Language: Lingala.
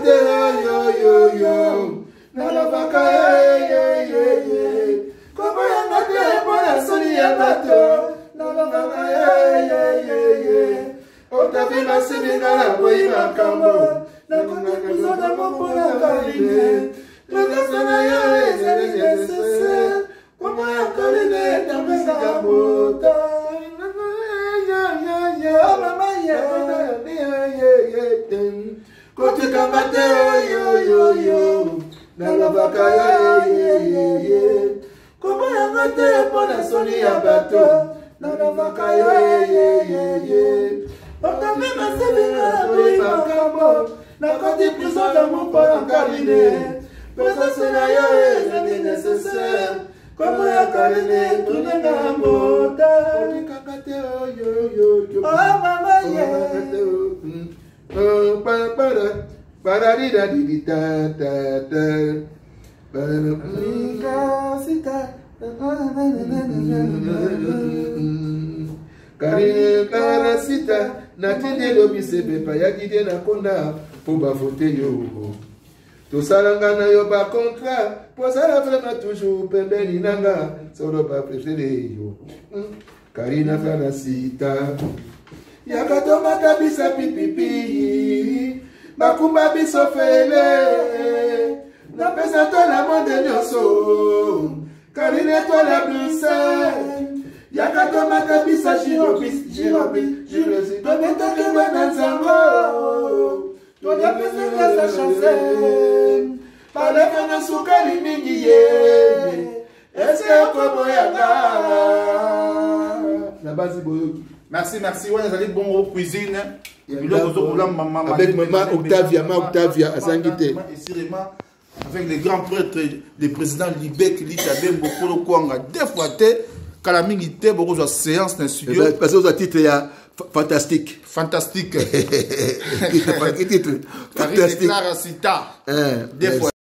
Salangana yo ba contrat, pour ça la vraiment toujours pembeni nanga, solo ba préféré yo. Karina Fanasita, yakatoma kabisa pipipi, bakumba biso fele, na pesa to la monde nyoso, Karina to la Bruxelles, yakatoma kabisa jirobis, to betoke wana nzango. Toi la personne de sa chanson, par les fenêtres sous Kalimini, est-ce que comme la base merci, merci. Ouais, vous allez bon cuisine. Avec maman Octavia, à Sangité. Avec les grands prêtres, les présidents Libek, l'Itabé, Bokolo Kwanga, deux fois, Kalamini, beaucoup de séances dans le studio. Parce que vous avez titre, il y a fantastique. Fantastique. Titre. Fantastique. Clara Cita. Des fois.